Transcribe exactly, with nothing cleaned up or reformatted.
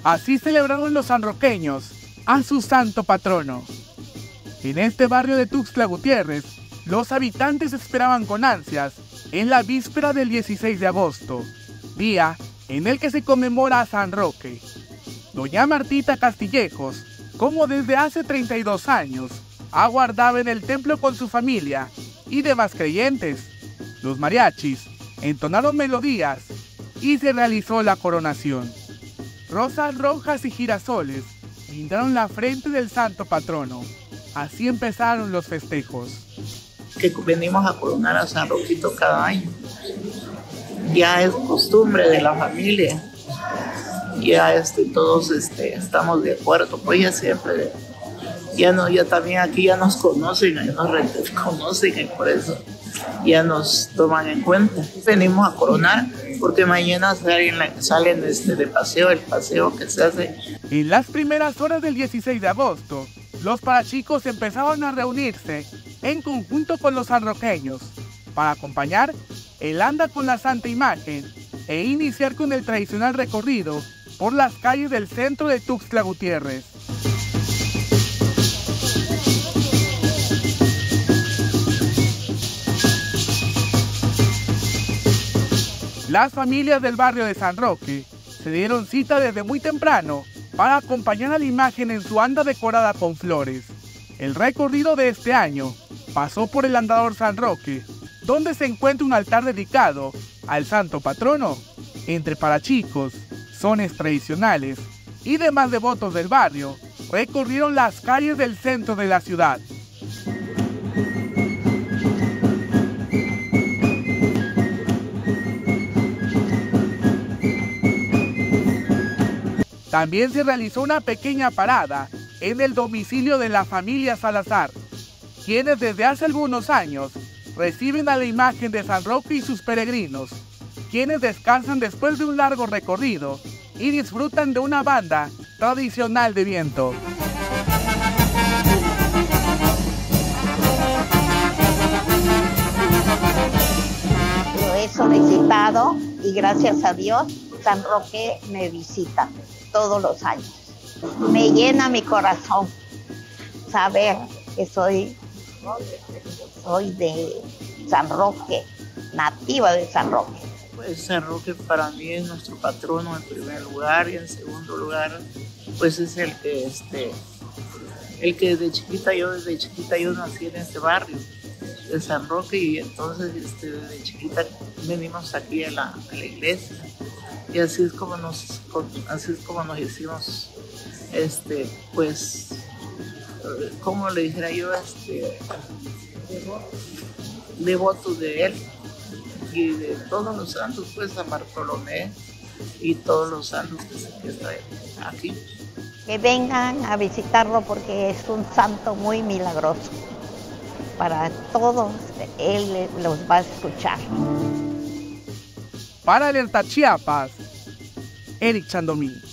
Así celebraron los sanroqueños a su santo patrono. En este barrio de Tuxtla Gutiérrez, los habitantes esperaban con ansias en la víspera del dieciséis de agosto, día en el que se conmemora a San Roque. Doña Martita Castillejos, como desde hace treinta y dos años, aguardaba en el templo con su familia y demás creyentes. Los mariachis entonaron melodías y se realizó la coronación. Rosas rojas y girasoles brindaron la frente del santo patrono. Así empezaron los festejos. Que venimos a coronar a San Roquito cada año. Ya es costumbre de la familia. Ya este, todos este, estamos de acuerdo, pues ya siempre, ya, no, ya también aquí ya nos conocen, ya nos reconocen y por eso ya nos toman en cuenta. Venimos a coronar porque mañana salen, salen este, de paseo, el paseo que se hace. En las primeras horas del dieciséis de agosto, los parachicos empezaron a reunirse en conjunto con los sanroqueños para acompañar el anda con la Santa Imagen e iniciar con el tradicional recorrido por las calles del centro de Tuxtla Gutiérrez. Las familias del barrio de San Roque se dieron cita desde muy temprano para acompañar a la imagen en su anda decorada con flores. El recorrido de este año pasó por el Andador San Roque, donde se encuentra un altar dedicado al santo patrono. Entre parachicos, sones tradicionales y demás devotos del barrio recorrieron las calles del centro de la ciudad. También se realizó una pequeña parada en el domicilio de la familia Salazar, quienes desde hace algunos años reciben a la imagen de San Roque y sus peregrinos, quienes descansan después de un largo recorrido y disfrutan de una banda tradicional de viento. Lo he solicitado y gracias a Dios San Roque me visita todos los años. Me llena mi corazón saber que soy, soy de San Roque, nativa de San Roque. Pues San Roque para mí es nuestro patrono en primer lugar y en segundo lugar pues es el que este el que de chiquita yo desde chiquita yo nací en este barrio de San Roque y entonces este, desde chiquita venimos aquí a la, a la iglesia y así es como nos así es como nos hicimos este pues como le dijera yo este devotos de él y de todos los santos, pues San Bartolomé y todos los santos que están aquí. Que vengan a visitarlo porque es un santo muy milagroso. Para todos, él los va a escuchar. Para Alerta Chiapas, Eric Chandomí.